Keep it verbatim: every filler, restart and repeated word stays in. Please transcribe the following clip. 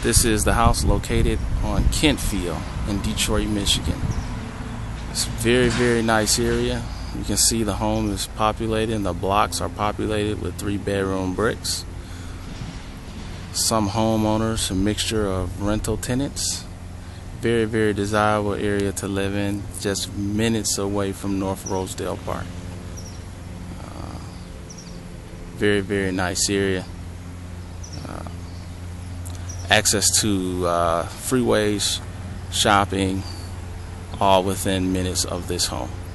This is the house located on Kentfield in Detroit, Michigan. It's a very, very nice area. You can see the home is populated and the blocks are populated with three bedroom bricks. Some homeowners, a mixture of rental tenants. Very, very desirable area to live in, just minutes away from North Rosedale Park. Uh, very, very nice area. Uh, access to uh, freeways, shopping, all within minutes of this home.